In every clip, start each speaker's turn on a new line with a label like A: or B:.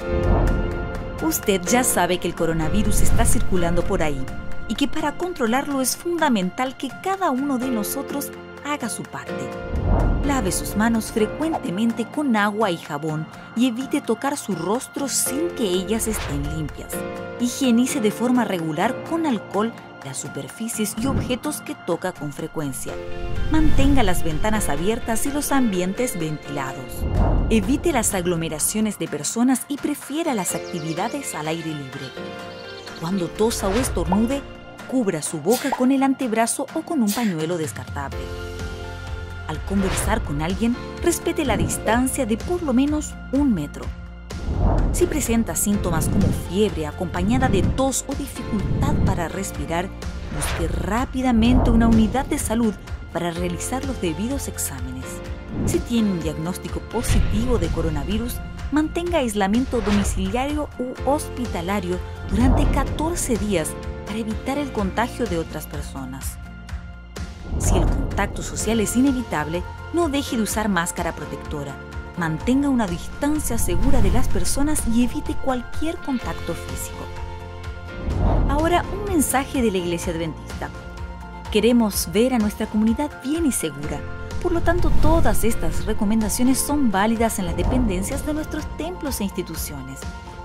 A: Usted ya sabe que el coronavirus está circulando por ahí y que para controlarlo es fundamental que cada uno de nosotros haga su parte. Lave sus manos frecuentemente con agua y jabón y evite tocar su rostro sin que ellas estén limpias. Higienice de forma regular con alcohol las superficies y objetos que toca con frecuencia. Mantenga las ventanas abiertas y los ambientes ventilados. Evite las aglomeraciones de personas y prefiera las actividades al aire libre. Cuando tosa o estornude, cubra su boca con el antebrazo o con un pañuelo descartable. Al conversar con alguien, respete la distancia de por lo menos 1 metro. Si presenta síntomas como fiebre acompañada de tos o dificultad para respirar, busque rápidamente una unidad de salud para realizar los debidos exámenes. Si tiene un diagnóstico positivo de coronavirus, mantenga aislamiento domiciliario u hospitalario durante 14 días para evitar el contagio de otras personas. Si el contacto social es inevitable, no deje de usar máscara protectora. Mantenga una distancia segura de las personas y evite cualquier contacto físico. Ahora, un mensaje de la Iglesia Adventista. Queremos ver a nuestra comunidad bien y segura. Por lo tanto, todas estas recomendaciones son válidas en las dependencias de nuestros templos e instituciones.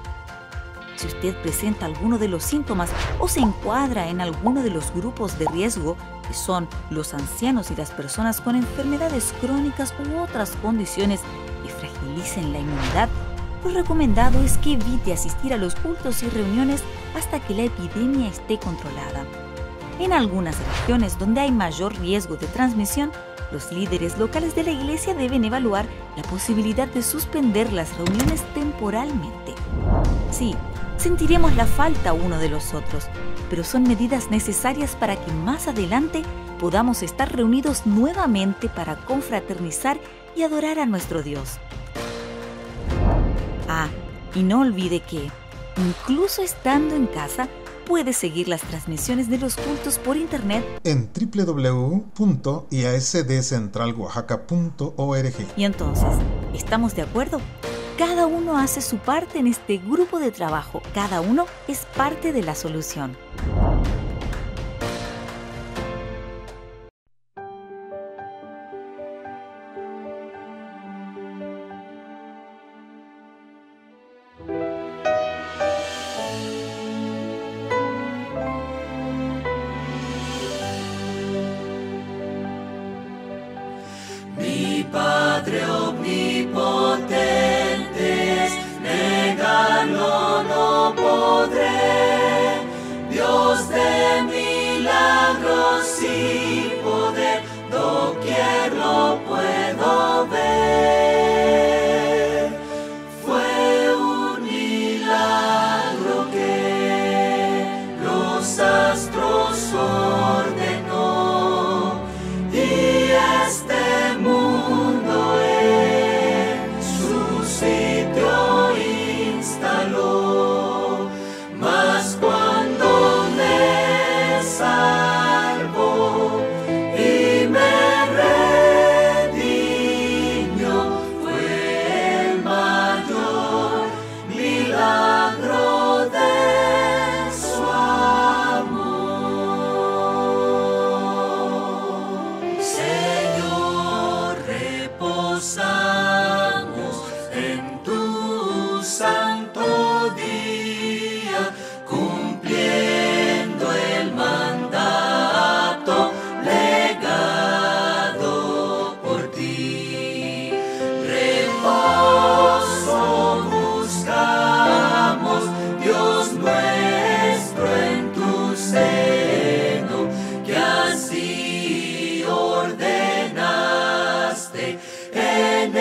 A: Si usted presenta alguno de los síntomas o se encuadra en alguno de los grupos de riesgo, que son los ancianos y las personas con enfermedades crónicas u otras condiciones que fragilicen la inmunidad, lo recomendado es que evite asistir a los cultos y reuniones hasta que la epidemia esté controlada. En algunas regiones donde hay mayor riesgo de transmisión, los líderes locales de la iglesia deben evaluar la posibilidad de suspender las reuniones temporalmente. Sí, sentiremos la falta uno de los otros, pero son medidas necesarias para que más adelante podamos estar reunidos nuevamente para confraternizar y adorar a nuestro Dios. Ah, y no olvide que, incluso estando en casa, puede seguir las transmisiones de los cultos por internet
B: en www.iasdcentraloaxaca.org.
A: Y entonces, ¿estamos de acuerdo? Cada uno hace su parte en este grupo de trabajo. Cada uno es parte de la solución.
C: Mi Padre omnipotente, negarlo no podré. Dios de milagros y poder, doquier lo puedo ver. Fue un milagro que los astros ordenó y este mundo en su sitio instaló. Mas cuando me salvó y me redimió, fue el mayor milagro de su amor. Señor, reposamos en tu santo día, cumpliendo el mandato legado por ti. Reposo buscamos, Dios nuestro, en tu seno, que así ordenaste en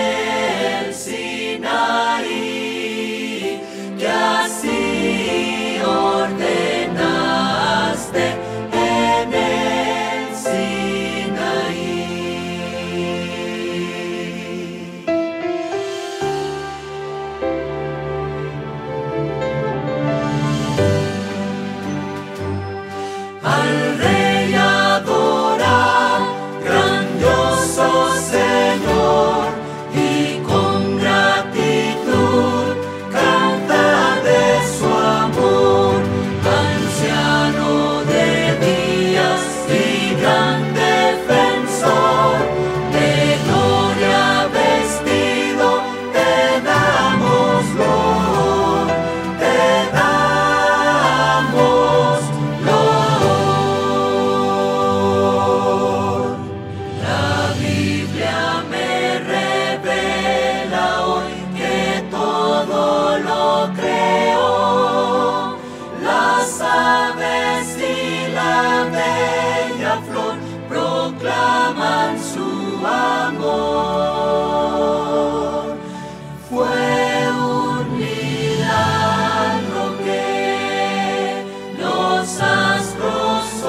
C: amor. Fue un milagro que los astros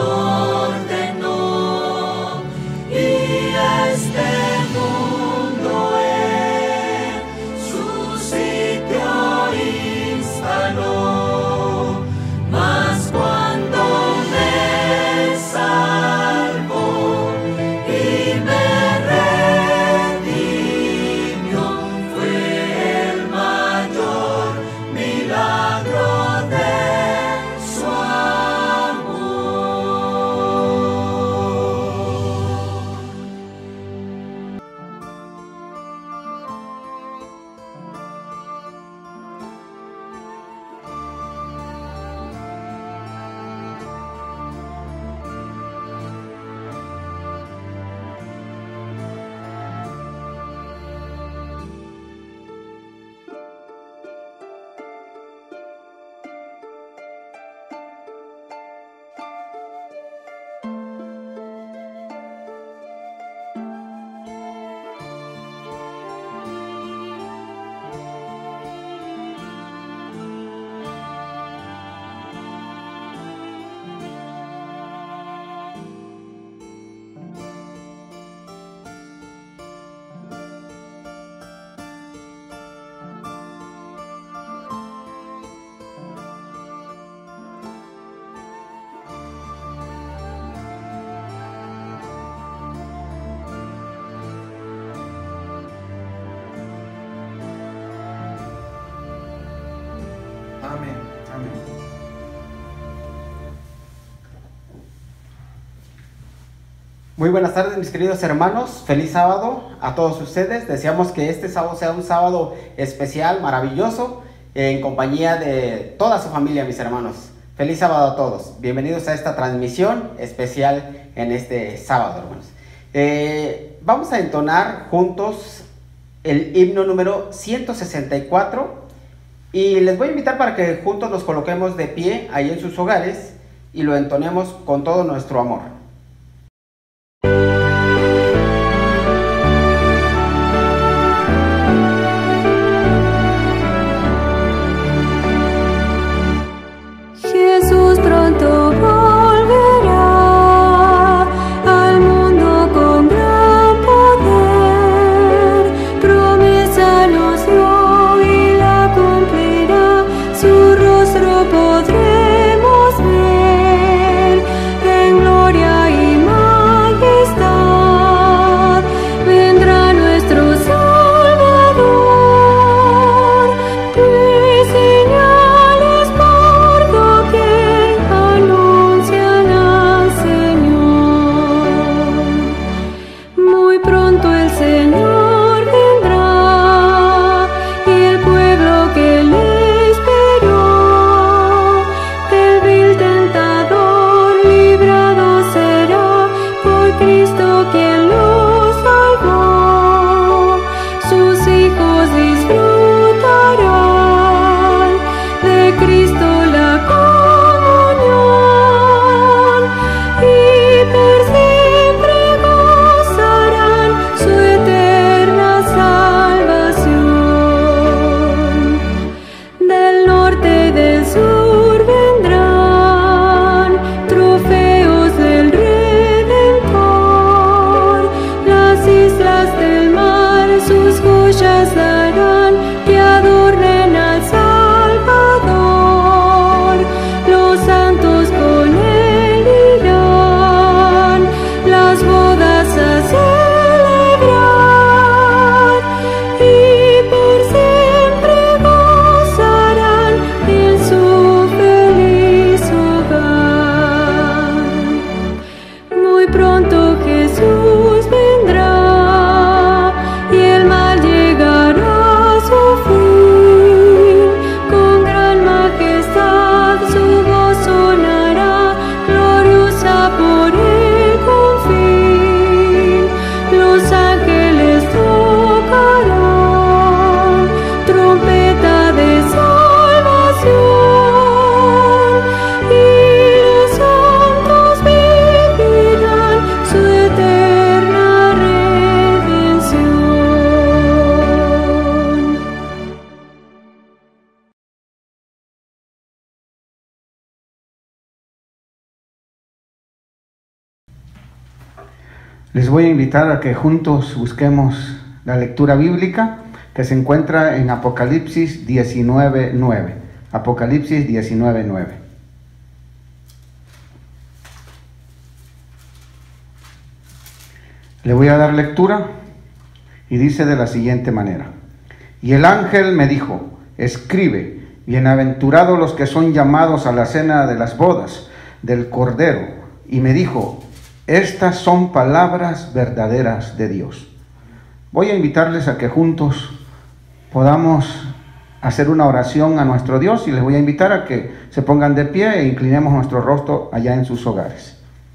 C: ordenó y este mundo en su sitio instaló. Mas cuando me salvó y me redimió, fue el mayor milagro de su amor.
B: Amén. Amén. Muy buenas tardes, mis queridos hermanos. Feliz sábado a todos ustedes. Deseamos que este sábado sea un sábado especial, maravilloso, en compañía de toda su familia, mis hermanos. Feliz sábado a todos. Bienvenidos a esta transmisión especial en este sábado, hermanos. Vamos a entonar juntos el himno número 164. Y les voy a invitar para que juntos nos coloquemos de pie ahí en sus hogares y lo entonemos con todo nuestro amor.
D: Jesús pronto volverá al mundo con gran poder, promesa nos dio y la cumplirá, su rostro podremos ver, en gloria
E: Les voy a invitar a que juntos busquemos la lectura bíblica que se encuentra en Apocalipsis 19:9. Apocalipsis 19:9. Le voy a dar lectura y dice de la siguiente manera: y el ángel me dijo, escribe, bienaventurados los que son llamados a la cena de las bodas del Cordero. Y me dijo, estas son palabras verdaderas de Dios. Voy a invitarles a que juntos podamos hacer una oración a nuestro Dios y les voy a invitar a que se pongan de pie e inclinemos nuestro rostro allá en sus hogares.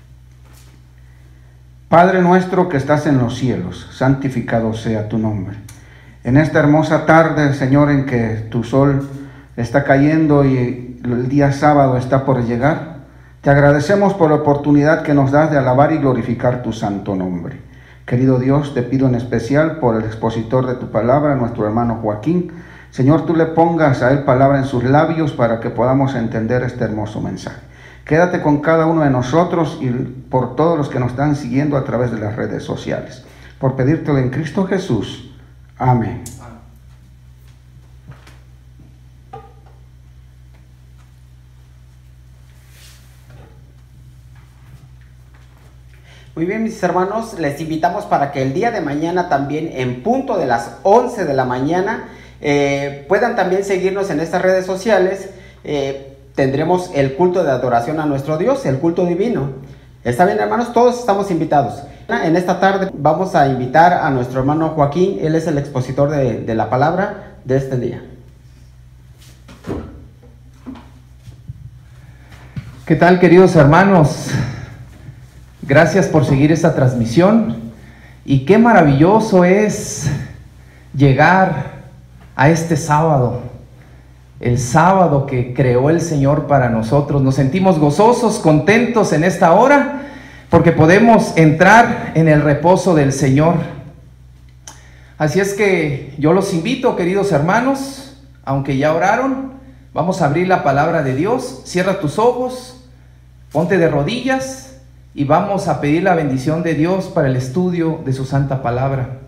E: Padre nuestro que estás en los cielos, santificado sea tu nombre. En esta hermosa tarde, Señor, en que tu sol está cayendo y el día sábado está por llegar, te agradecemos por la oportunidad que nos das de alabar y glorificar tu santo nombre. Querido Dios, te pido en especial por el expositor de tu palabra, nuestro hermano Joaquín. Señor, tú le pongas a él palabra en sus labios para que podamos entender este hermoso mensaje. Quédate con cada uno de nosotros y por todos los que nos están siguiendo a través de las redes sociales. Por pedírtelo en Cristo Jesús. Amén.
B: Muy bien, mis hermanos, les invitamos para que el día de mañana también en punto de las 11 de la mañana puedan también seguirnos en estas redes sociales. Tendremos el culto de adoración a nuestro Dios, el culto divino. ¿Está bien, hermanos? Todos estamos invitados. En esta tarde vamos a invitar a nuestro hermano Joaquín. Él es el expositor de la palabra de este día.
F: ¿Qué tal, queridos hermanos? Gracias por seguir esta transmisión. Y qué maravilloso es llegar a este sábado, el sábado que creó el Señor para nosotros. Nos sentimos gozosos, contentos en esta hora, porque podemos entrar en el reposo del Señor. Así es que yo los invito, queridos hermanos, aunque ya oraron, vamos a abrir la palabra de Dios. Cierra tus ojos, ponte de rodillas y vamos a pedir la bendición de Dios para el estudio de su santa palabra.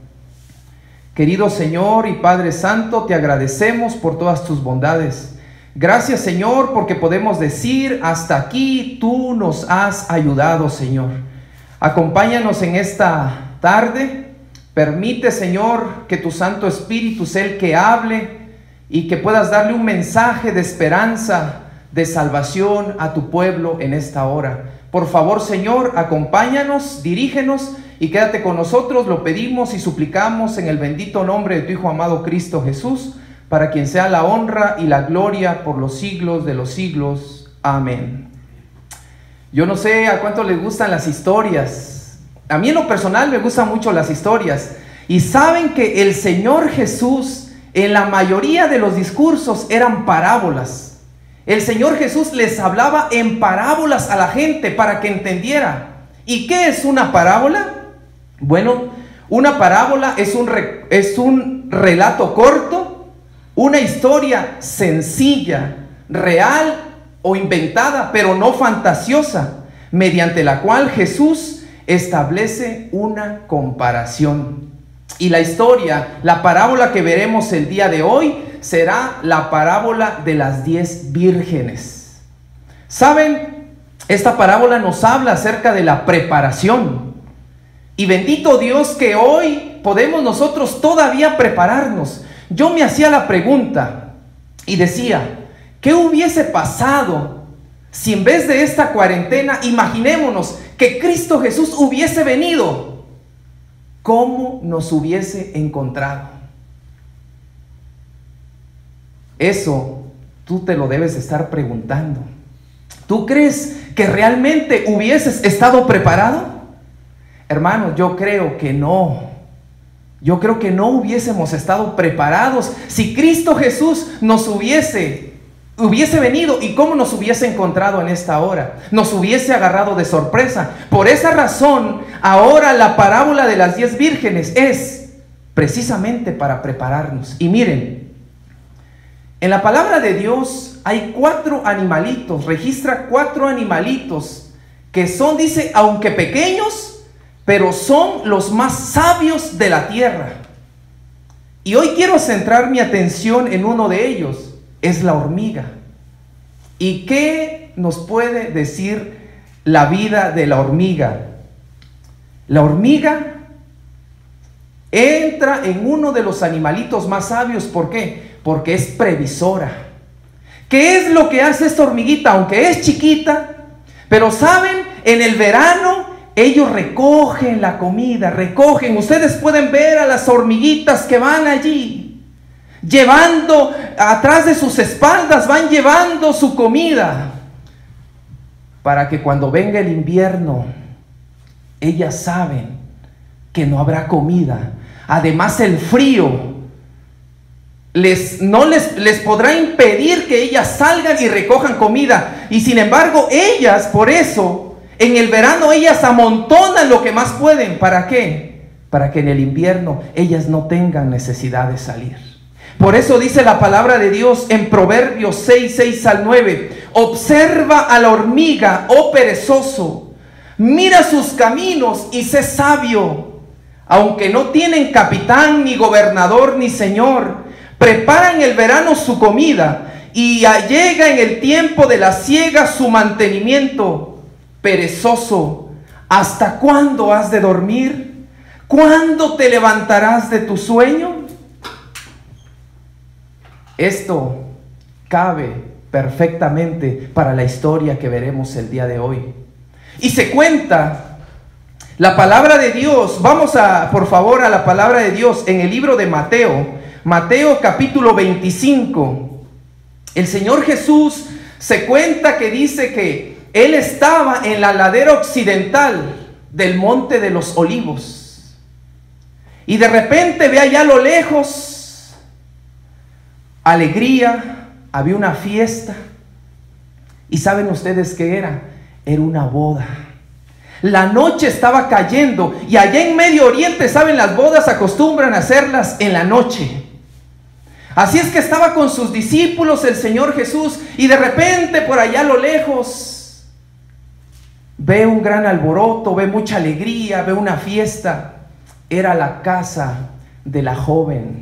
F: Querido Señor y Padre Santo, te agradecemos por todas tus bondades. Gracias, Señor, porque podemos decir, hasta aquí tú nos has ayudado, Señor. Acompáñanos en esta tarde. Permite, Señor, que tu Santo Espíritu sea el que hable y que puedas darle un mensaje de esperanza, de salvación a tu pueblo en esta hora. Por favor, Señor, acompáñanos, dirígenos y quédate con nosotros. Lo pedimos y suplicamos en el bendito nombre de tu Hijo amado Cristo Jesús, para quien sea la honra y la gloria por los siglos de los siglos. Amén. Yo no sé a cuánto les gustan las historias. A mí en lo personal me gustan mucho las historias. Y saben que el Señor Jesús, en la mayoría de los discursos, eran parábolas. El Señor Jesús les hablaba en parábolas a la gente para que entendiera. ¿Y qué es una parábola? Bueno, una parábola es un relato corto, una historia sencilla, real o inventada, pero no fantasiosa, mediante la cual Jesús establece una comparación. Y la historia, la parábola que veremos el día de hoy, será la parábola de las 10 vírgenes. ¿Saben? Esta parábola nos habla acerca de la preparación. Y bendito Dios que hoy podemos nosotros todavía prepararnos. Yo me hacía la pregunta y decía, ¿qué hubiese pasado si en vez de esta cuarentena, imaginémonos que Cristo Jesús hubiese venido? ¿Cómo nos hubiese encontrado? Eso tú te lo debes estar preguntando. ¿Tú crees que realmente hubieses estado preparado? Hermanos, yo creo que no. Yo creo que no hubiésemos estado preparados si Cristo Jesús nos hubiese venido y cómo nos hubiese encontrado en esta hora. Nos hubiese agarrado de sorpresa. Por esa razón, ahora la parábola de las 10 vírgenes es precisamente para prepararnos. Y miren, en la palabra de Dios hay 4 animalitos, registra 4 animalitos que son, dice, aunque pequeños, pero son los más sabios de la tierra. Y hoy quiero centrar mi atención en uno de ellos, es la hormiga. ¿Y qué nos puede decir la vida de la hormiga? La hormiga entra en uno de los animalitos más sabios. ¿Por qué? Porque es previsora. ¿Qué es lo que hace esta hormiguita? Aunque es chiquita, pero saben, en el verano ellos recogen la comida, recogen. Ustedes pueden ver a las hormiguitas que van allí, llevando, atrás de sus espaldas, van llevando su comida, para que cuando venga el invierno, ellas saben que no habrá comida. Además, el frío no les podrá impedir que ellas salgan y recojan comida. Y sin embargo, ellas, por eso, en el verano ellas amontonan lo que más pueden. ¿Para qué? Para que en el invierno ellas no tengan necesidad de salir. Por eso dice la palabra de Dios en Proverbios 6, 6 al 9: observa a la hormiga, oh perezoso, mira sus caminos y sé sabio. Aunque no tienen capitán, ni gobernador, ni señor, prepara en el verano su comida, y llega en el tiempo de la siega su mantenimiento. Perezoso, ¿hasta cuándo has de dormir? ¿Cuándo te levantarás de tu sueño? Esto cabe perfectamente para la historia que veremos el día de hoy. Y se cuenta la palabra de Dios. Vamos por favor a la palabra de Dios en el libro de Mateo. Mateo capítulo 25. El Señor Jesús se cuenta que dice que Él estaba en la ladera occidental del Monte de los Olivos. Y de repente ve allá a lo lejos alegría, había una fiesta. ¿Y saben ustedes qué era? Era una boda. La noche estaba cayendo, y allá en Medio Oriente, ¿saben? Las bodas acostumbran a hacerlas en la noche. Así es que estaba con sus discípulos el Señor Jesús, y de repente por allá a lo lejos ve un gran alboroto, ve mucha alegría, ve una fiesta. Era la casa de la joven.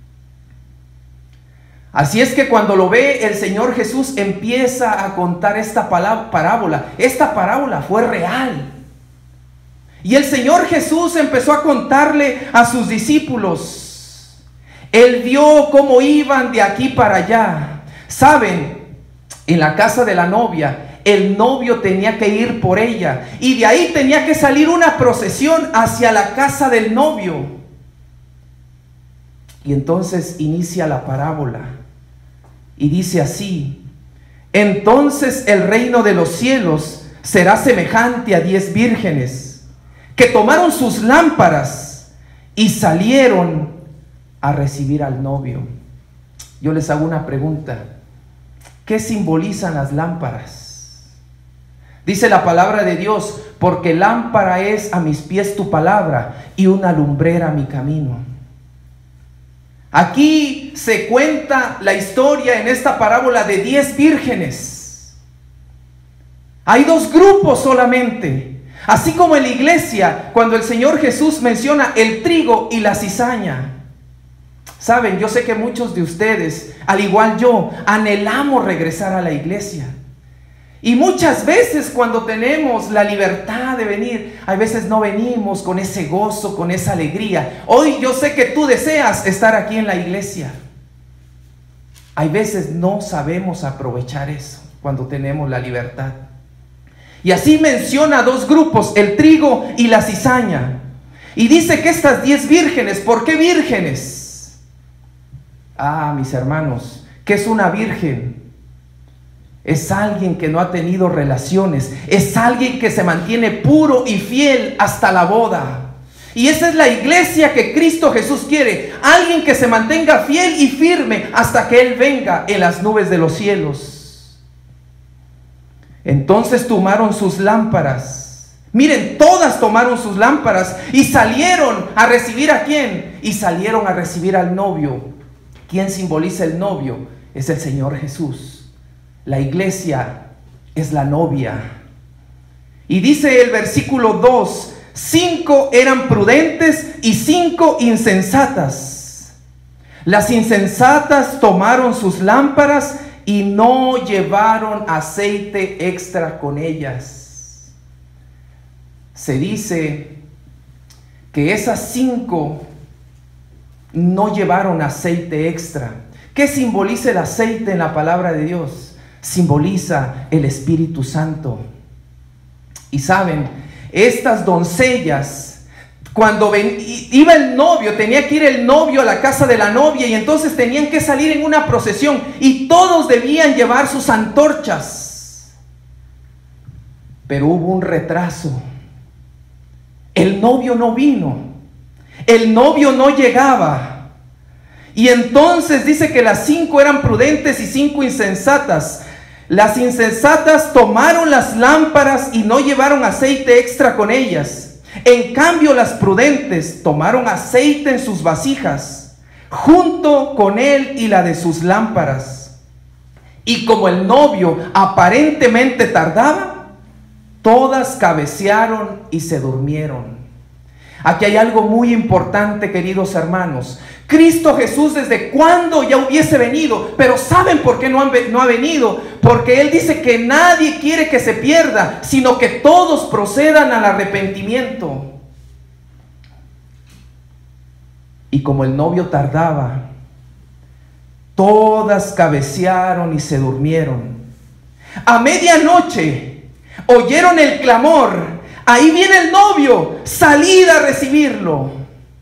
F: Así es que cuando lo ve, el Señor Jesús empieza a contar esta parábola. Esta parábola fue real. Y el Señor Jesús empezó a contarle a sus discípulos. Él vio cómo iban de aquí para allá. Saben, en la casa de la novia, el novio tenía que ir por ella, y de ahí tenía que salir una procesión hacia la casa del novio. Y entonces inicia la parábola y dice así: entonces el reino de los cielos será semejante a 10 vírgenes que tomaron sus lámparas y salieron a recibir al novio. Yo les hago una pregunta: ¿qué simbolizan las lámparas? Dice la palabra de Dios: porque lámpara es a mis pies tu palabra y una lumbrera a mi camino. Aquí se cuenta la historia en esta parábola de 10 vírgenes. Hay 2 grupos solamente. Así como en la iglesia, cuando el Señor Jesús menciona el trigo y la cizaña. Saben, yo sé que muchos de ustedes, al igual yo, anhelamos regresar a la iglesia. Y muchas veces cuando tenemos la libertad de venir, a veces no venimos con ese gozo, con esa alegría. Hoy yo sé que tú deseas estar aquí en la iglesia. Hay veces no sabemos aprovechar eso cuando tenemos la libertad. Y así menciona 2 grupos, el trigo y la cizaña. Y dice que estas 10 vírgenes, ¿por qué vírgenes? Mis hermanos, ¿qué es una virgen? Es alguien que no ha tenido relaciones, es alguien que se mantiene puro y fiel hasta la boda. Y esa es la iglesia que Cristo Jesús quiere, alguien que se mantenga fiel y firme hasta que Él venga en las nubes de los cielos. Entonces tomaron sus lámparas. Miren, todas tomaron sus lámparas y salieron a recibir ¿a quién? Y salieron a recibir al novio. ¿Quién simboliza el novio? Es el Señor Jesús. La iglesia es la novia. Y dice el versículo 2 5 eran prudentes y 5 insensatas. Las insensatas tomaron sus lámparas y no llevaron aceite extra con ellas. Se dice que esas 5 no llevaron aceite extra. ¿Qué simboliza el aceite en la palabra de Dios? Simboliza el Espíritu Santo. Y saben, estas doncellas, cuando iba el novio, tenía que ir el novio a la casa de la novia, y entonces tenían que salir en una procesión y todos debían llevar sus antorchas. Pero hubo un retraso. El novio no vino, el novio no llegaba, y entonces dice que las 5 eran prudentes y 5 insensatas. Las insensatas tomaron las lámparas y no llevaron aceite extra con ellas. En cambio, las prudentes tomaron aceite en sus vasijas, junto con él y la de sus lámparas. Y como el novio aparentemente tardaba, todas cabecearon y se durmieron. Aquí hay algo muy importante, queridos hermanos. Cristo Jesús desde cuándo ya hubiese venido, pero ¿saben por qué no ha venido? Porque Él dice que nadie quiere que se pierda, sino que todos procedan al arrepentimiento. Y como el novio tardaba, todas cabecearon y se durmieron. A medianoche oyeron el clamor: ahí viene el novio, salid a recibirlo.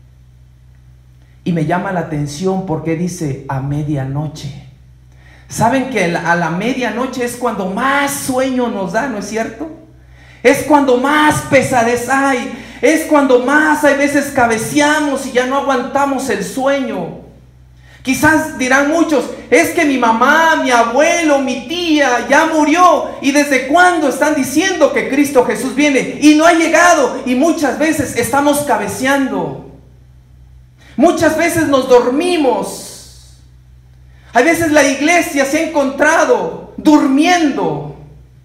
F: Y me llama la atención porque dice a medianoche. ¿Saben que a la medianoche es cuando más sueño nos da, no es cierto? Es cuando más pesadez hay, es cuando más hay veces cabeceamos y ya no aguantamos el sueño. Quizás dirán muchos: es que mi mamá, mi abuelo, mi tía ya murió, y desde cuándo están diciendo que Cristo Jesús viene y no ha llegado, y muchas veces estamos cabeceando. Muchas veces nos dormimos. A veces la iglesia se ha encontrado durmiendo.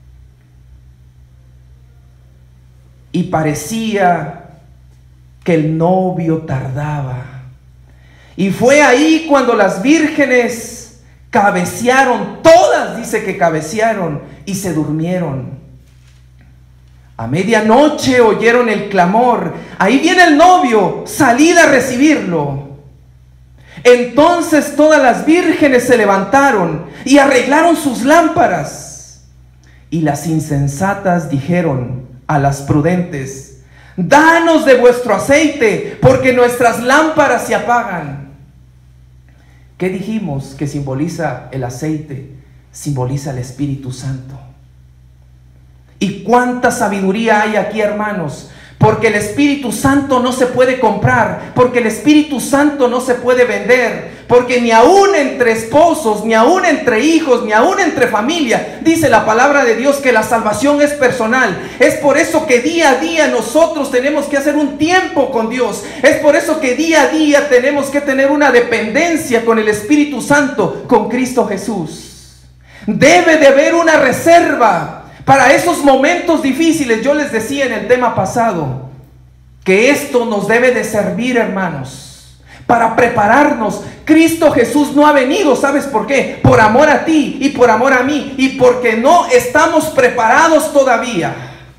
F: Y parecía que el novio tardaba. Y fue ahí cuando las vírgenes cabecearon. Todas dice que cabecearon y se durmieron. A medianoche oyeron el clamor: ahí viene el novio, salid a recibirlo. Entonces todas las vírgenes se levantaron y arreglaron sus lámparas. Y las insensatas dijeron a las prudentes: danos de vuestro aceite, porque nuestras lámparas se apagan. ¿Qué dijimos que simboliza el aceite? Simboliza el Espíritu Santo. Y cuánta sabiduría hay aquí, hermanos, porque el Espíritu Santo no se puede comprar, porque el Espíritu Santo no se puede vender, porque ni aún entre esposos, ni aún entre hijos, ni aún entre familia, dice la palabra de Dios que la salvación es personal. Es por eso que día a día nosotros tenemos que hacer un tiempo con Dios. Es por eso que día a día tenemos que tener una dependencia con el Espíritu Santo, con Cristo Jesús. Debe de haber una reserva para esos momentos difíciles. Yo les decía en el tema pasado que esto nos debe de servir, hermanos, para prepararnos. Cristo Jesús no ha venido, ¿sabes por qué? Por amor a ti y por amor a mí, y porque no estamos preparados todavía.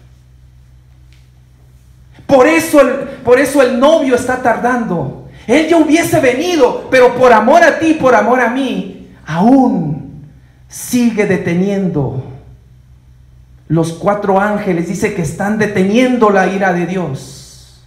F: Por eso el novio está tardando. Él ya hubiese venido, pero por amor a ti y por amor a mí, aún sigue deteniendo. Los 4 ángeles dice que están deteniendo la ira de Dios.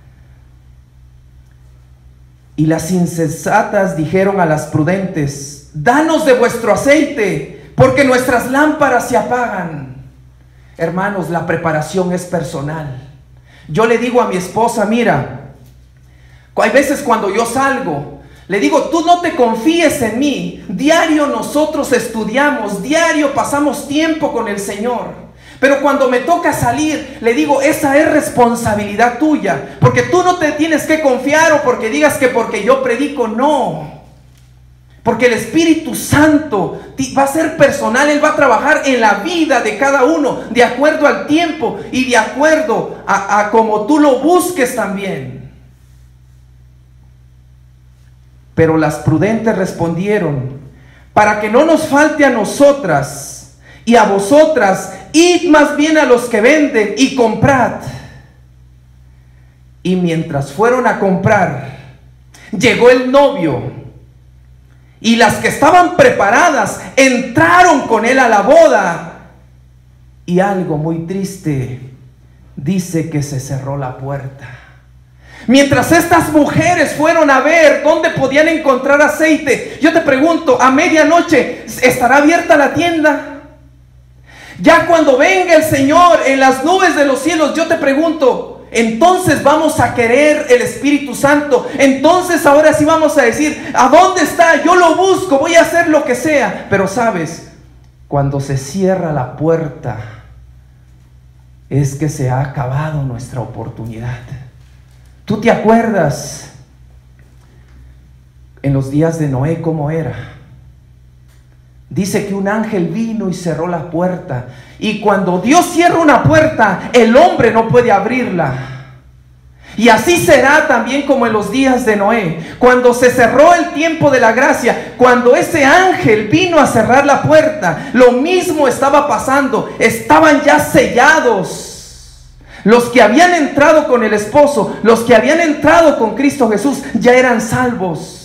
F: Y las insensatas dijeron a las prudentes: danos de vuestro aceite, porque nuestras lámparas se apagan. Hermanos, la preparación es personal. Yo le digo a mi esposa: mira, hay veces cuando yo salgo, le digo: tú no te confíes en mí. Diario nosotros estudiamos, diario pasamos tiempo con el Señor. Pero cuando me toca salir, le digo: esa es responsabilidad tuya, porque tú no te tienes que confiar o porque digas que porque yo predico, no. Porque el Espíritu Santo va a ser personal, Él va a trabajar en la vida de cada uno, de acuerdo al tiempo y de acuerdo a como tú lo busques también. Pero las prudentes respondieron: para que no nos falte a nosotras y a vosotras, id más bien a los que venden y comprad. Y mientras fueron a comprar, llegó el novio. Y las que estaban preparadas entraron con él a la boda. Y algo muy triste, dice que se cerró la puerta. Mientras estas mujeres fueron a ver dónde podían encontrar aceite, yo te pregunto, a medianoche, ¿estará abierta la tienda? Ya cuando venga el Señor en las nubes de los cielos, yo te pregunto, entonces vamos a querer el Espíritu Santo. Entonces ahora sí vamos a decir: ¿a dónde está? Yo lo busco, voy a hacer lo que sea. Pero sabes, cuando se cierra la puerta, es que se ha acabado nuestra oportunidad. ¿Tú te acuerdas en los días de Noé cómo era? Dice que un ángel vino y cerró la puerta. Y cuando Dios cierra una puerta, el hombre no puede abrirla. Y así será también como en los días de Noé. Cuando se cerró el tiempo de la gracia, cuando ese ángel vino a cerrar la puerta, lo mismo estaba pasando. Estaban ya sellados. Los que habían entrado con el esposo, los que habían entrado con Cristo Jesús, ya eran salvos.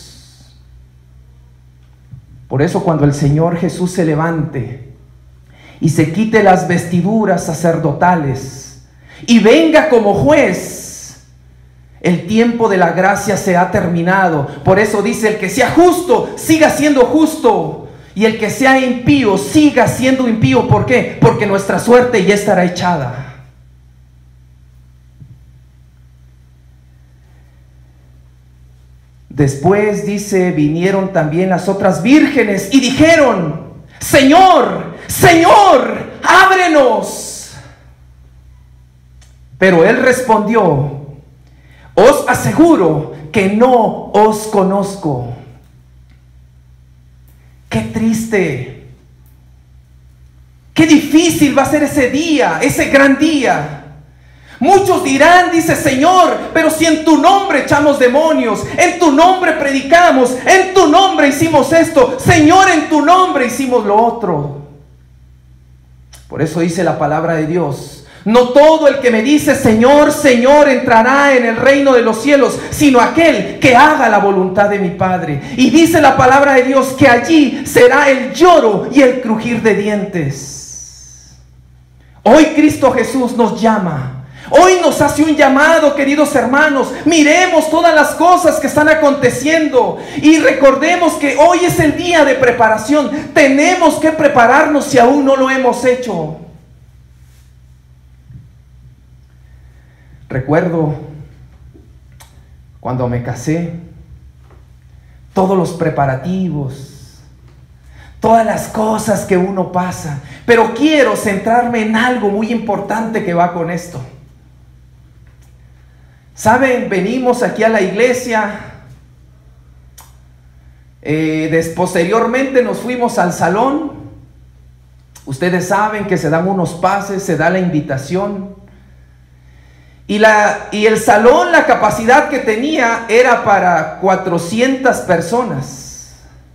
F: Por eso cuando el Señor Jesús se levante y se quite las vestiduras sacerdotales y venga como juez, el tiempo de la gracia se ha terminado. Por eso dice: el que sea justo, siga siendo justo. Y el que sea impío, siga siendo impío. ¿Por qué? Porque nuestra suerte ya estará echada. Después dice: vinieron también las otras vírgenes y dijeron: Señor, Señor, ábrenos. Pero él respondió: os aseguro que no os conozco. Qué triste, qué difícil va a ser ese día, ese gran día. Muchos dirán, dice: Señor, pero si en tu nombre echamos demonios, en tu nombre predicamos, en tu nombre hicimos esto, Señor, en tu nombre hicimos lo otro. Por eso dice la palabra de Dios: no todo el que me dice Señor, Señor entrará en el reino de los cielos, sino aquel que haga la voluntad de mi Padre. Y dice la palabra de Dios que allí será el lloro y el crujir de dientes. Hoy Cristo Jesús nos llama. Hoy nos hace un llamado, queridos hermanos. Miremos todas las cosas que están aconteciendo y recordemos que hoy es el día de preparación. Tenemos que prepararnos si aún no lo hemos hecho. Recuerdo cuando me casé, todos los preparativos, todas las cosas que uno pasa, pero quiero centrarme en algo muy importante que va con esto. ¿Saben? Venimos aquí a la iglesia, posteriormente nos fuimos al salón. Ustedes saben que se dan unos pases, se da la invitación. Y el salón, la capacidad que tenía era para 400 personas.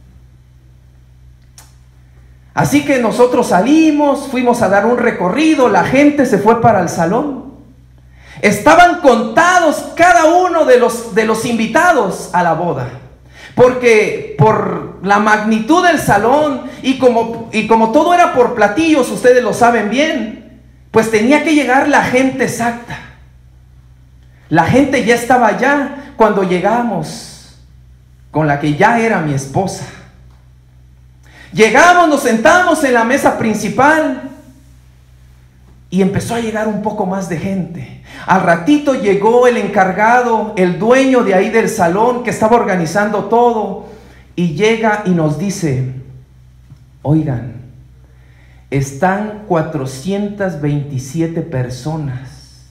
F: Así que nosotros salimos, fuimos a dar un recorrido, la gente se fue para el salón. Estaban contados cada uno de los invitados a la boda, porque por la magnitud del salón y como todo era por platillos, ustedes lo saben bien, pues tenía que llegar la gente exacta. La gente ya estaba allá cuando llegamos con la que ya era mi esposa. Llegamos, nos sentamos en la mesa principal y empezó a llegar un poco más de gente. Al ratito llegó el encargado, el dueño de ahí del salón que estaba organizando todo, y llega y nos dice: oigan, están 427 personas.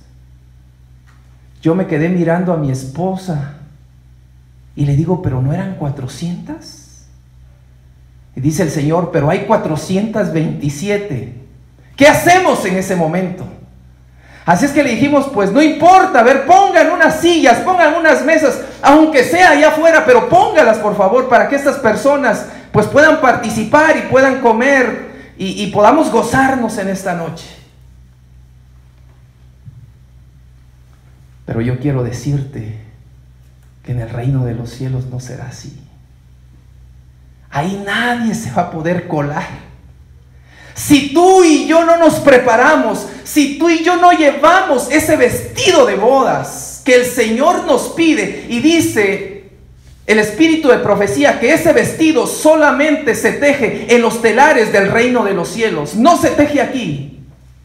F: Yo me quedé mirando a mi esposa y le digo: ¿pero no eran 400? Y dice el Señor, pero hay 427. ¿Qué hacemos en ese momento? Así es que le dijimos, pues no importa, a ver, pongan unas sillas, pongan unas mesas, aunque sea allá afuera, pero póngalas por favor, para que estas personas pues puedan participar y puedan comer y podamos gozarnos en esta noche. Pero yo quiero decirte que en el reino de los cielos no será así. Ahí nadie se va a poder colar. Si tú y yo no nos preparamos, si tú y yo no llevamos ese vestido de bodas que el Señor nos pide, y dice el espíritu de profecía que ese vestido solamente se teje en los telares del reino de los cielos, no se teje aquí.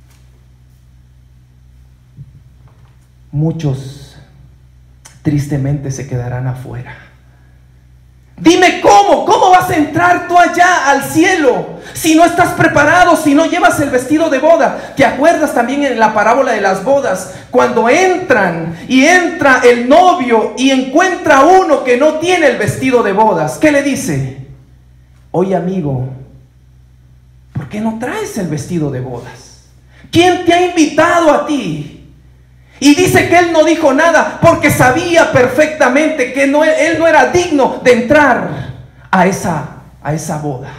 F: Muchos tristemente se quedarán afuera. Dime cómo vas a entrar tú allá al cielo si no estás preparado, si no llevas el vestido de boda. ¿Te acuerdas también en la parábola de las bodas? Cuando entran y entra el novio y encuentra a uno que no tiene el vestido de bodas, ¿qué le dice? Oye amigo, ¿por qué no traes el vestido de bodas? ¿Quién te ha invitado a ti? Y dice que él no dijo nada porque sabía perfectamente que él no era digno de entrar a esa boda.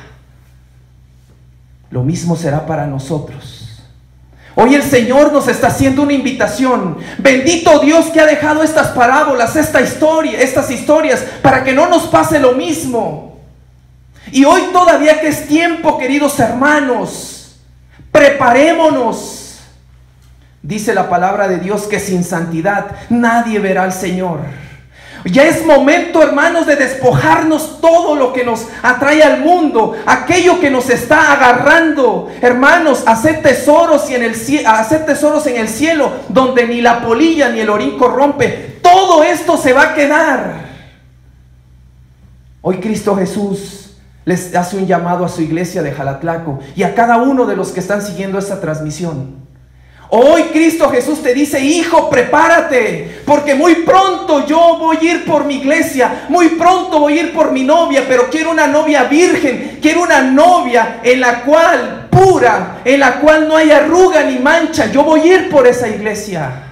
F: Lo mismo será para nosotros. Hoy el Señor nos está haciendo una invitación. Bendito Dios que ha dejado estas parábolas, estas historias, para que no nos pase lo mismo. Y hoy todavía que es tiempo, queridos hermanos, preparémonos. Dice la palabra de Dios que sin santidad nadie verá al Señor. Ya es momento, hermanos, de despojarnos todo lo que nos atrae al mundo, aquello que nos está agarrando. Hermanos, haced tesoros en el cielo, donde ni la polilla ni el orín corrompe. Todo esto se va a quedar. Hoy Cristo Jesús les hace un llamado a su iglesia de Jalatlaco y a cada uno de los que están siguiendo esta transmisión. Hoy Cristo Jesús te dice, hijo, prepárate, porque muy pronto yo voy a ir por mi iglesia, muy pronto voy a ir por mi novia, pero quiero una novia virgen, quiero una novia en la cual, pura, en la cual no hay arruga ni mancha. Yo voy a ir por esa iglesia.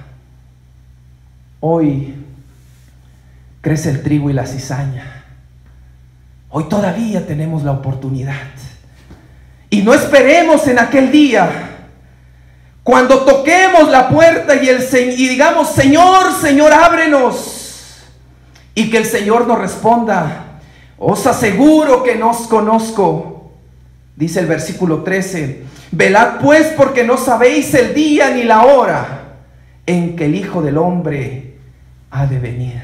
F: Hoy crece el trigo y la cizaña. Hoy todavía tenemos la oportunidad. Y no esperemos en aquel día, cuando toquemos la puerta y digamos, Señor, Señor, ábrenos. Y que el Señor nos responda, os aseguro que no os conozco. Dice el versículo 13, velad pues porque no sabéis el día ni la hora en que el Hijo del Hombre ha de venir.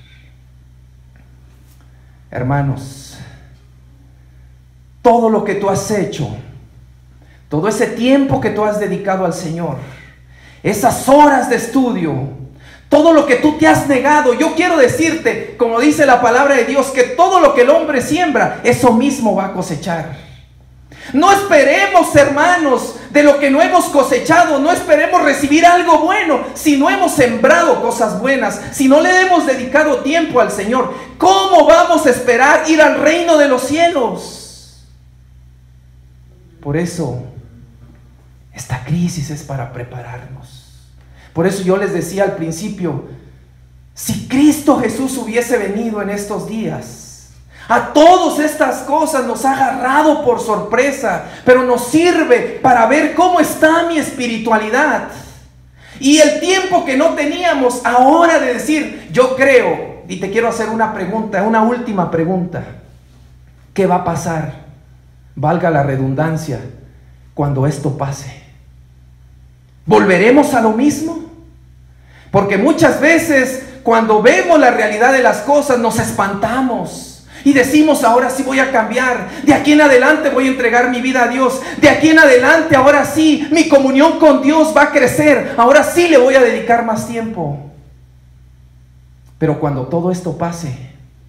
F: Hermanos, todo lo que tú has hecho, todo ese tiempo que tú has dedicado al Señor, esas horas de estudio, todo lo que tú te has negado, yo quiero decirte, como dice la palabra de Dios, que todo lo que el hombre siembra, eso mismo va a cosechar. No esperemos, hermanos, de lo que no hemos cosechado, no esperemos recibir algo bueno si no hemos sembrado cosas buenas, si no le hemos dedicado tiempo al Señor. ¿Cómo vamos a esperar ir al reino de los cielos? Por eso, esta crisis es para prepararnos. Por eso yo les decía al principio, si Cristo Jesús hubiese venido en estos días, a todas estas cosas nos ha agarrado por sorpresa, pero nos sirve para ver cómo está mi espiritualidad. Y el tiempo que no teníamos ahora de decir, yo creo, y te quiero hacer una pregunta, una última pregunta. ¿Qué va a pasar? Valga la redundancia, cuando esto pase. ¿Volveremos a lo mismo? Porque muchas veces cuando vemos la realidad de las cosas nos espantamos y decimos, ahora sí voy a cambiar, de aquí en adelante voy a entregar mi vida a Dios, de aquí en adelante ahora sí mi comunión con Dios va a crecer, ahora sí le voy a dedicar más tiempo. Pero cuando todo esto pase,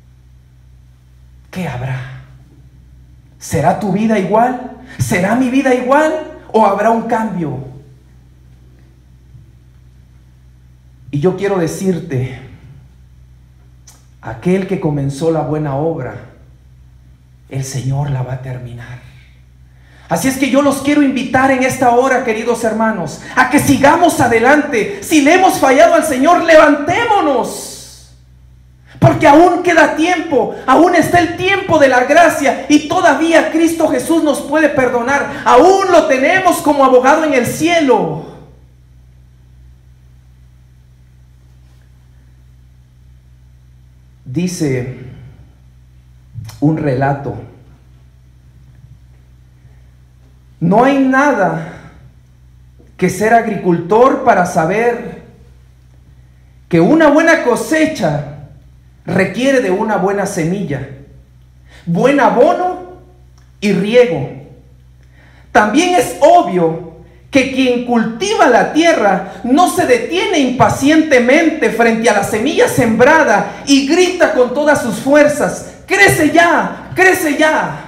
F: ¿qué habrá? ¿Será tu vida igual? ¿Será mi vida igual? ¿O habrá un cambio? Y yo quiero decirte, aquel que comenzó la buena obra el Señor la va a terminar. Así es que yo los quiero invitar en esta hora, queridos hermanos, a que sigamos adelante. Si le hemos fallado al Señor, levantémonos, porque aún queda tiempo, aún está el tiempo de la gracia y todavía Cristo Jesús nos puede perdonar. Aún lo tenemos como abogado en el cielo. Dice un relato: no hay nada que ser agricultor para saber que una buena cosecha requiere de una buena semilla, buen abono y riego. También es obvio que quien cultiva la tierra no se detiene impacientemente frente a la semilla sembrada y grita con todas sus fuerzas: ¡crece ya! ¡Crece ya!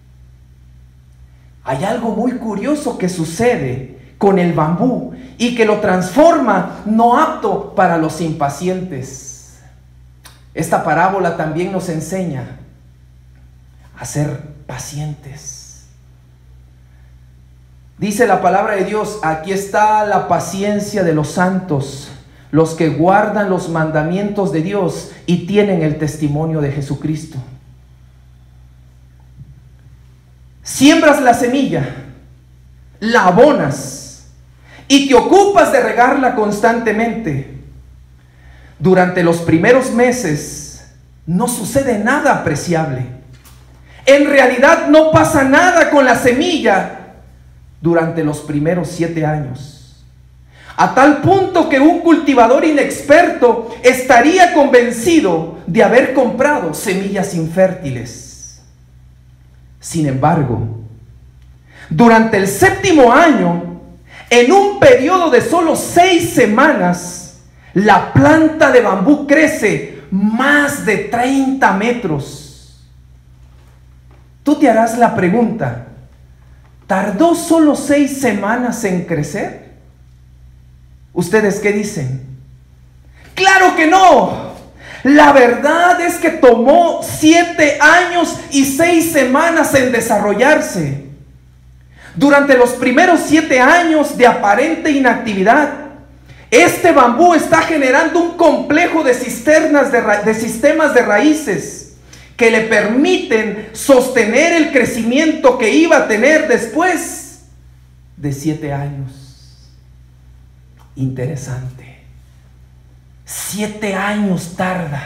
F: Hay algo muy curioso que sucede con el bambú y que lo transforma no apto para los impacientes. Esta parábola también nos enseña a ser pacientes. Dice la palabra de Dios: aquí está la paciencia de los santos, los que guardan los mandamientos de Dios y tienen el testimonio de Jesucristo. Siembras la semilla, la abonas y te ocupas de regarla constantemente. Durante los primeros meses no sucede nada apreciable. En realidad no pasa nada con la semilla durante los primeros 7 años. A tal punto que un cultivador inexperto estaría convencido de haber comprado semillas infértiles. Sin embargo, durante el 7º año, en un periodo de solo 6 semanas, la planta de bambú crece más de 30 metros. Tú te harás la pregunta: ¿tardó solo 6 semanas en crecer? ¿Ustedes qué dicen? ¡Claro que no! La verdad es que tomó 7 años y 6 semanas en desarrollarse. Durante los primeros 7 años de aparente inactividad, este bambú está generando un complejo de sistemas de raíces que le permiten sostener el crecimiento que iba a tener después de 7 años. Interesante. 7 años tarda.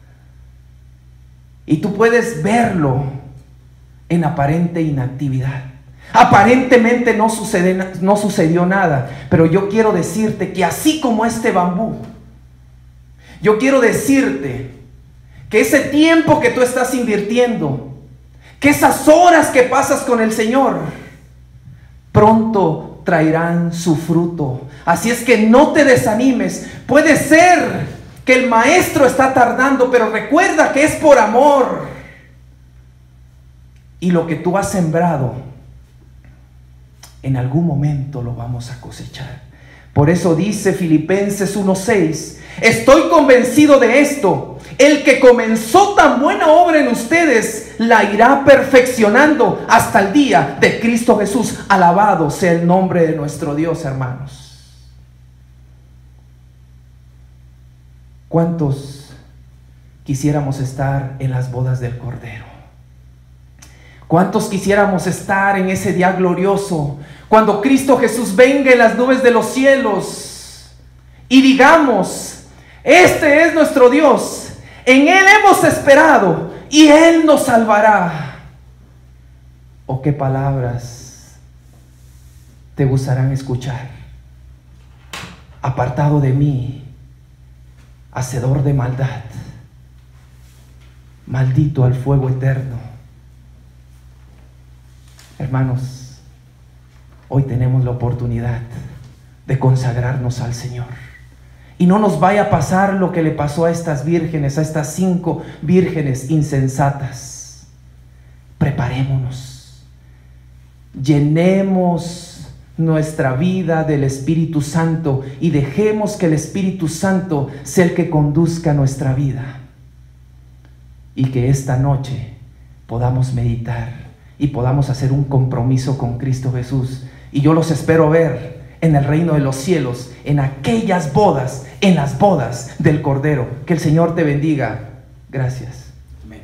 F: Y tú puedes verlo en aparente inactividad. Aparentemente no sucedió nada. Pero yo quiero decirte que así como este bambú, yo quiero decirte que ese tiempo que tú estás invirtiendo, que esas horas que pasas con el Señor, pronto traerán su fruto. Así es que no te desanimes. Puede ser que el maestro está tardando, pero recuerda que es por amor. Y lo que tú has sembrado, en algún momento lo vamos a cosechar. Por eso dice Filipenses 1:6: estoy convencido de esto: el que comenzó tan buena obra en ustedes la irá perfeccionando hasta el día de Cristo Jesús. Alabado sea el nombre de nuestro Dios, hermanos. ¿Cuántos quisiéramos estar en las bodas del Cordero? ¿Cuántos quisiéramos estar en ese día glorioso, cuando Cristo Jesús venga en las nubes de los cielos y digamos: este es nuestro Dios, en Él hemos esperado y Él nos salvará? ¿O qué palabras te gustarán escuchar? Apartado de mí, hacedor de maldad, maldito al fuego eterno. Hermanos, hoy tenemos la oportunidad de consagrarnos al Señor. Y no nos vaya a pasar lo que le pasó a estas vírgenes, a estas 5 vírgenes insensatas. Preparémonos. Llenemos nuestra vida del Espíritu Santo y dejemos que el Espíritu Santo sea el que conduzca nuestra vida. Y que esta noche podamos meditar y podamos hacer un compromiso con Cristo Jesús. Y yo los espero ver en el reino de los cielos, en aquellas bodas, en las bodas del Cordero. Que el Señor te bendiga. Gracias.
B: Amén.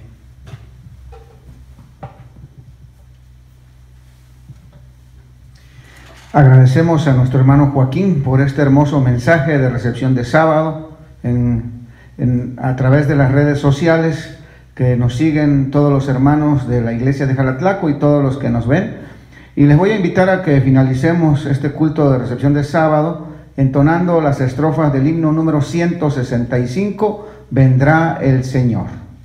E: Agradecemos a nuestro hermano Joaquín por este hermoso mensaje de recepción de sábado a través de las redes sociales que nos siguen todos los hermanos de la iglesia de Jalatlaco y todos los que nos ven. Y les voy a invitar a que finalicemos este culto de recepción de sábado entonando las estrofas del himno número 165, Vendrá el Señor.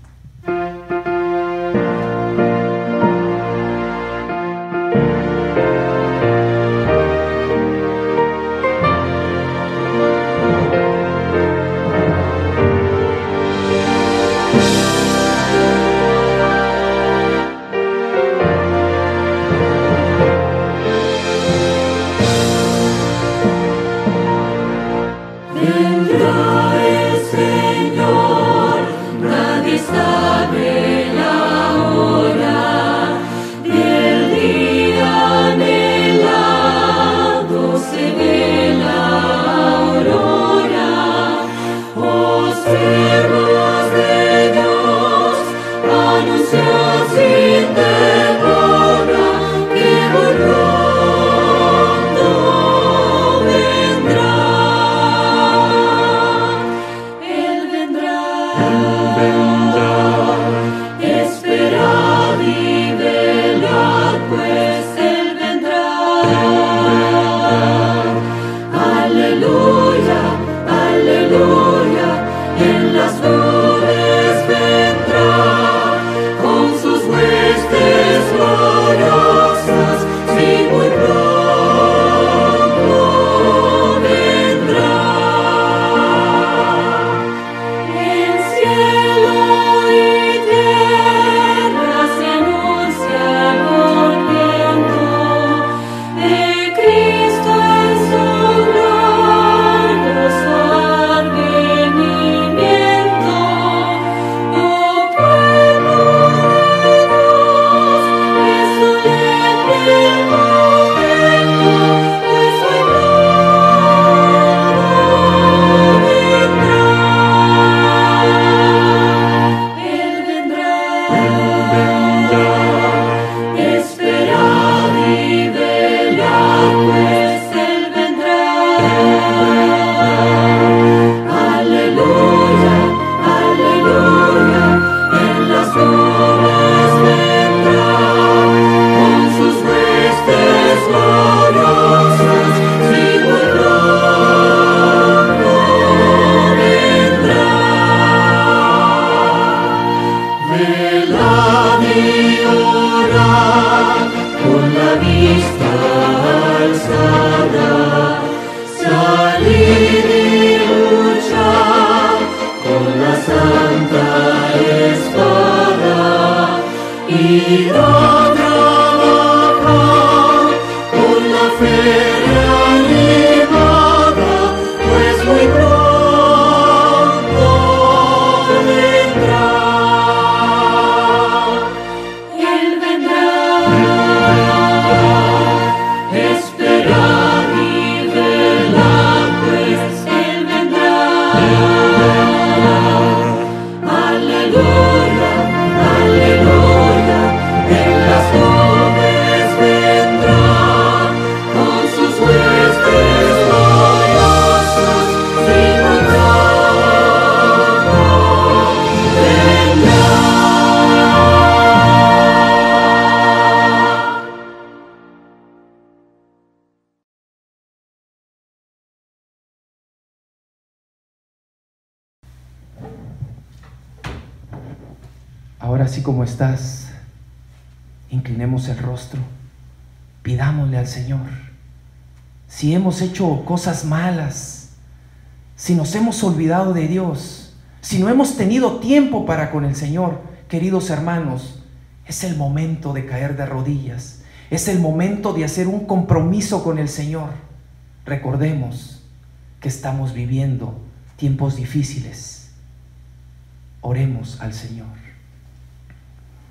F: Ahora, así como estás, inclinemos el rostro, pidámosle al Señor. Si hemos hecho cosas malas, si nos hemos olvidado de Dios, si no hemos tenido tiempo para con el Señor, queridos hermanos, es el momento de caer de rodillas, es el momento de hacer un compromiso con el Señor. Recordemos que estamos viviendo tiempos difíciles. Oremos al Señor.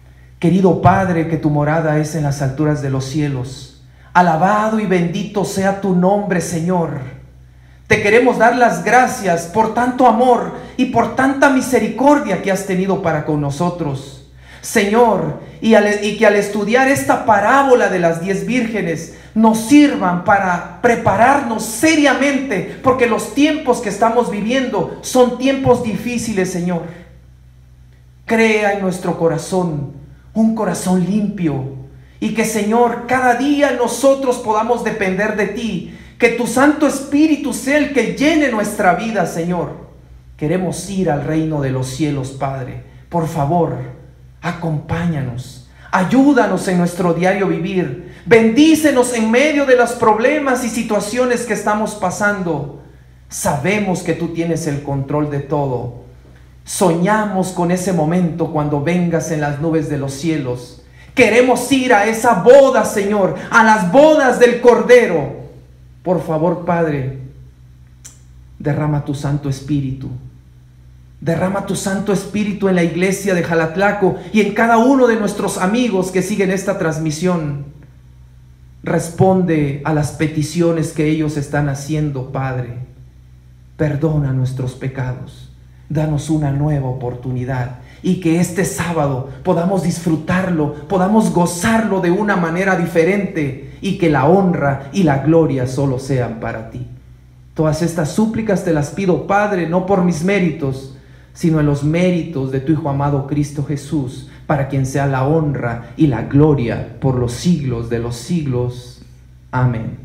F: Querido Padre, que tu morada es en las alturas de los cielos, alabado y bendito sea tu nombre, Señor. Te queremos dar las gracias por tanto amor y por tanta misericordia que has tenido para con nosotros, Señor, y que al estudiar esta parábola de las 10 vírgenes nos sirvan para prepararnos seriamente, porque los tiempos que estamos viviendo son tiempos difíciles, Señor. Crea en nuestro corazón un corazón limpio, y que, Señor, cada día nosotros podamos depender de ti, que tu Santo Espíritu sea el que llene nuestra vida, Señor. Queremos ir al reino de los cielos, Padre. Por favor, acompáñanos, ayúdanos en nuestro diario vivir, bendícenos en medio de los problemas y situaciones que estamos pasando. Sabemos que tú tienes el control de todo. Soñamos con ese momento cuando vengas en las nubes de los cielos. Queremos ir a esa boda, Señor, a las bodas del Cordero. Por favor, Padre, derrama tu Santo Espíritu. Derrama tu Santo Espíritu en la iglesia de Jalatlaco y en cada uno de nuestros amigos que siguen esta transmisión. Responde a las peticiones que ellos están haciendo, Padre. Perdona nuestros pecados. Danos una nueva oportunidad, y que este sábado podamos disfrutarlo, podamos gozarlo de una manera diferente, y que la honra y la gloria solo sean para ti. Todas estas súplicas te las pido, Padre, no por mis méritos, sino en los méritos de tu Hijo amado Cristo Jesús, para quien sea la honra y la gloria por los siglos de los siglos. Amén.